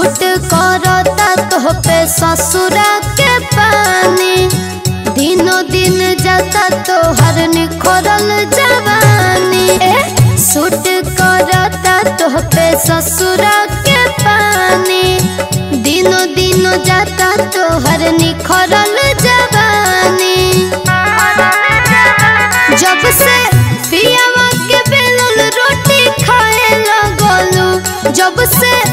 Suit करता तो पे ससुरा के पानी, दिनों दिन जाता तो हर निखरल जवानी। सूट करता तो पे ससुरा के पानी, दिनों दिन जाता तो हर निखरल जवानी। जब से पियावा के बेलन रोटी खाए लगलू, जब से